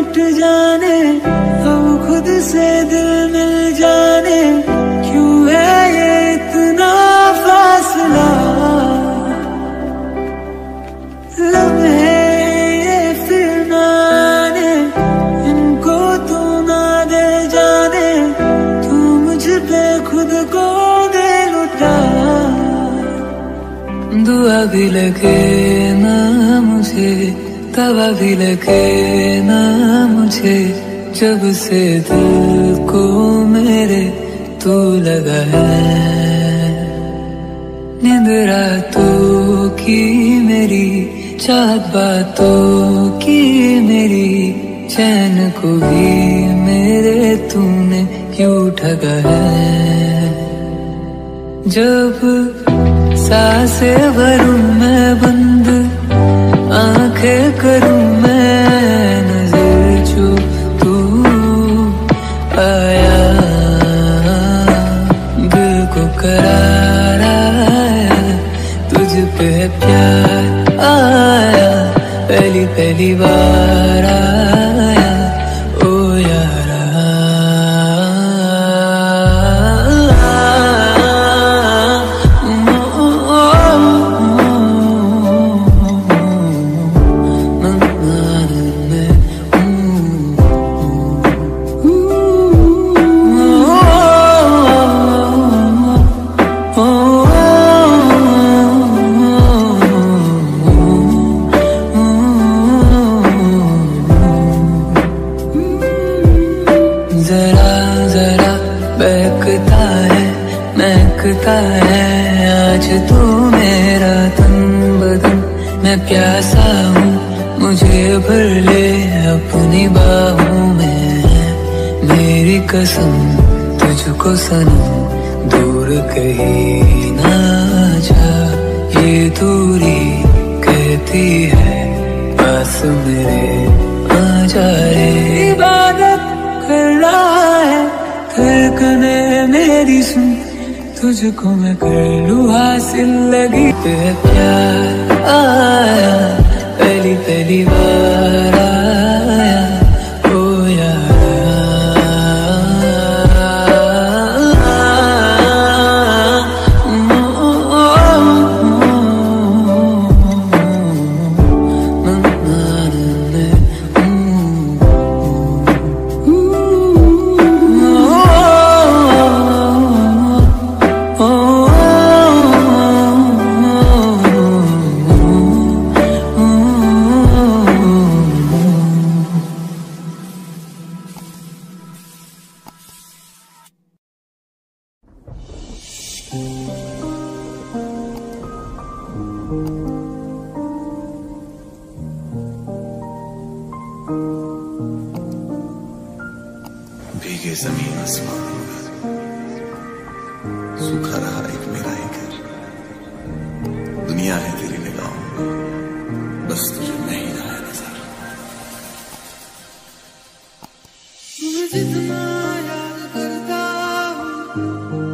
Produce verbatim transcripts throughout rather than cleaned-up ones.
मिट जाने, अब खुद से दिल मिल जाने, क्यों है ये इतना फासला। लम्हे ये फिर ना आने, इनको तू ना दे जाने, तू मुझ पे खुद को दे लुटा। दुआ भी लगे ना मुझे, दवा भी लगे ना मुझे, जब से दिल को मेरे तू लगा है। नींद रातों की मेरी, चाहत बातों की मेरी, चैन को भी मेरे तूने क्यों ठगा है। जब सांसें भरूं मैं बंद, आंखें करूं मैं नजर, जो तू आया दिल को करार आया, तुझ पे प्यार आया, पहली पहली बार आया ओ यारा। है आज तू मेरा तन बदन, मैं प्यासा हूँ मुझे भर ले अपनी बाहों में। मेरी कसम तुझको सनम, दूर कहीं ना जा, ये दूरी कहती है पास मेरे आ जा रे। इबादत कर रहा है धड़कने मेरी सुन, तुझको मैं कर लूँ हासिल, लगी पे प्यार आया, पहली पहली बार आया ओ भीगे जमीन आसमान, सूखा रहा एक मेरा ही घर। दुनिया है तेरी निगाहों में, बस तुझे नहीं रहा नजर। मैं जितना याद करता हूँ,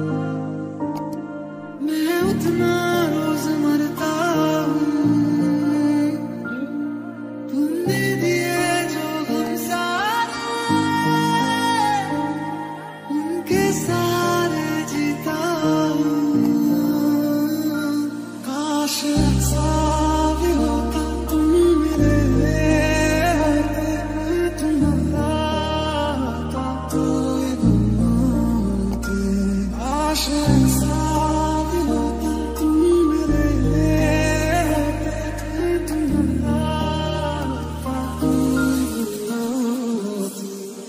मैं उतना रोज मरता हूँ। तुमने दिए जो गम सारे, उनके सारे जीता हूँ। काश ऐसा भी होता तुम मेरे होते, तुम आता तो ये गुम होते। काश ऐसा भी होता तुम मेरे होते, तुम आता तो ये गुम होते।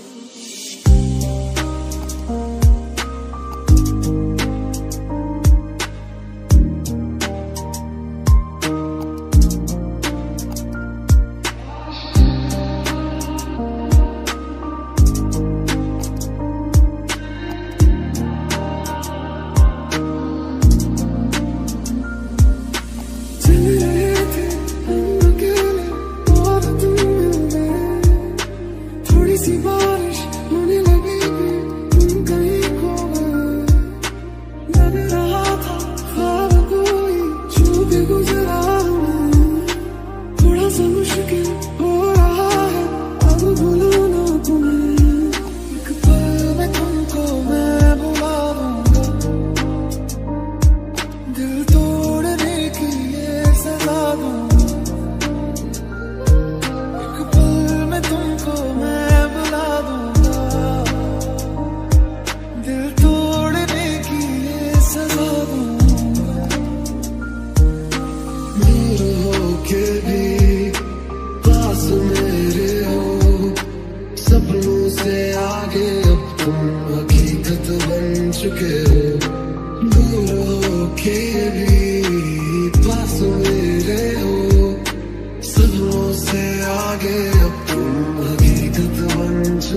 चल रहे थे हम अकेले और तुम मिल गए, थोड़ी सी बारिश होने लगी थी, तुम कहीं खो गए। लग रहा था ख्वाब कोई छू के गुजरा हमें, थोड़ा सा मुश्किल हो रहा है अब भूलना।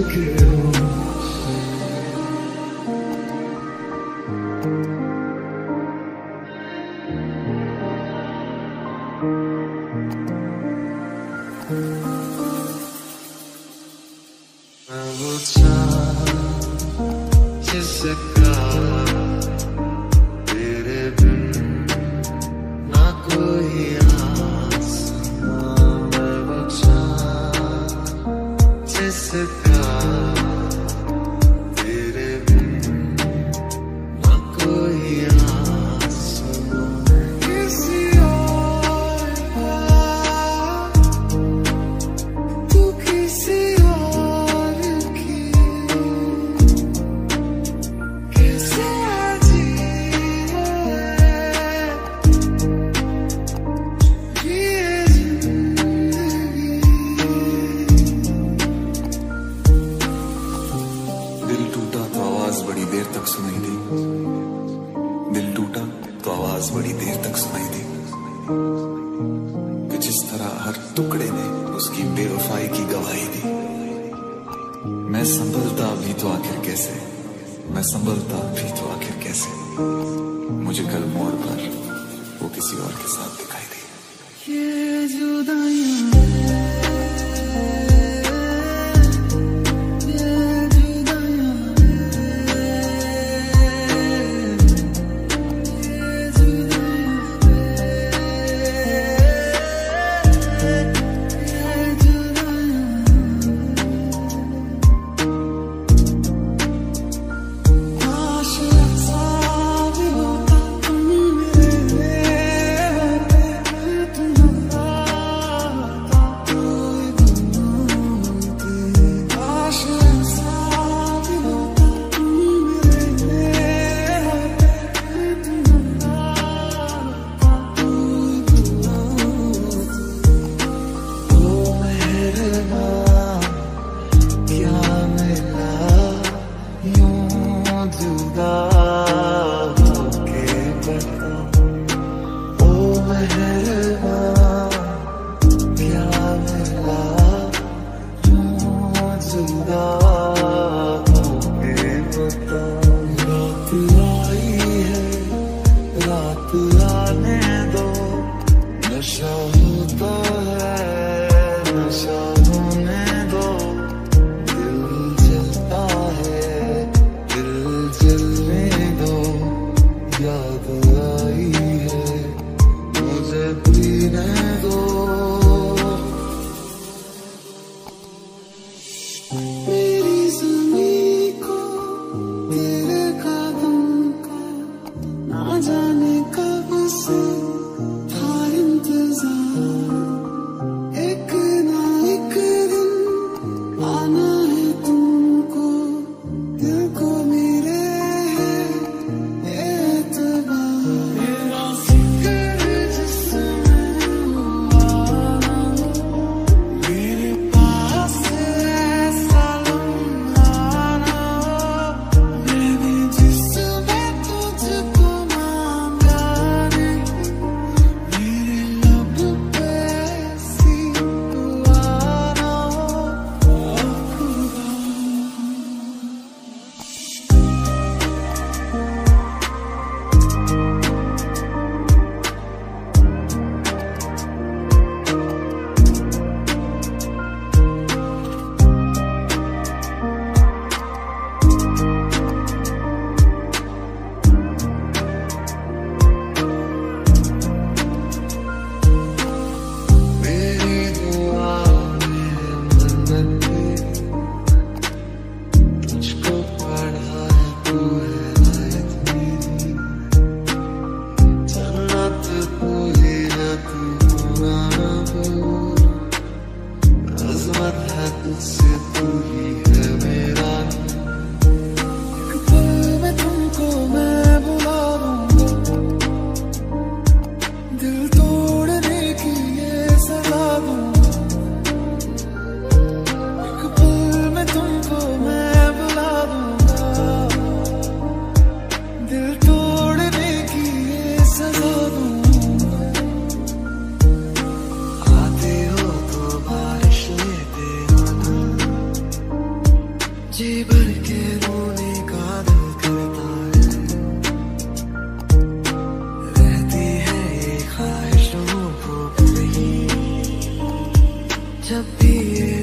के मैं वो चाँद जिसका तेरे बिन ना कोई आसमां, मैं वो चाँद जिसका तेरे बिन ना कोई आसमां। किसी और का तू किसी और की कैसे जिए ये जिंदगी। दिल टूटा तो आवाज बड़ी देर तक सुनाई दी, दिल टूटा तो आवाज बड़ी देर तक सुनाई दी, कि जिस तरह हर टुकड़े ने उसकी बेवफाई की गवाही दी। मैं संभलता भी तो आखिर कैसे, मैं संभलता भी तो आखिर कैसे, मुझे कल मोड़ पर वो किसी और के साथ दिखाई दी। ये जुदाइयां जब भी ये